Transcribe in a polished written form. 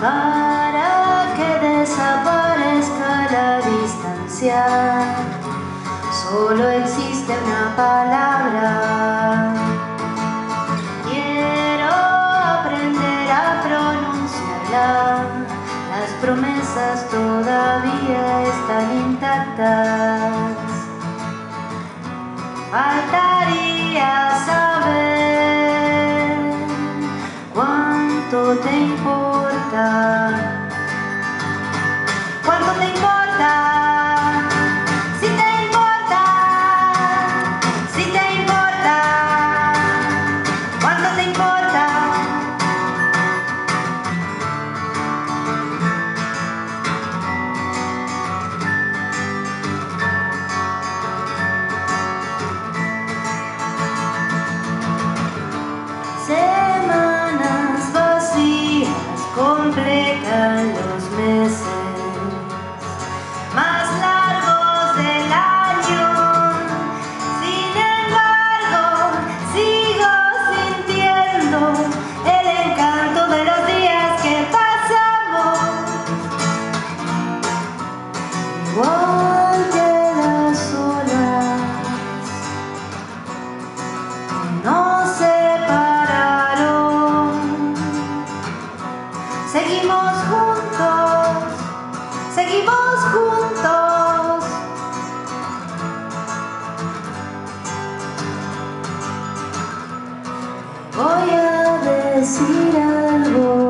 para que desaparezca la distancia. Solo existe una palabra. Quiero aprender a pronunciarla. Las promesas todavía están intactas. Faltaría saber cuánto te importa. ¿Cuánto te importa? Si te importa, si te importa, ¿cuánto te importa? Semanas vacías completan los meses más largos del año. Sin embargo, sigo sintiendo el encanto de los días que pasamos. Igual que las olas nos separaron. Seguimos juntos, seguimos juntos. Voy a decir algo.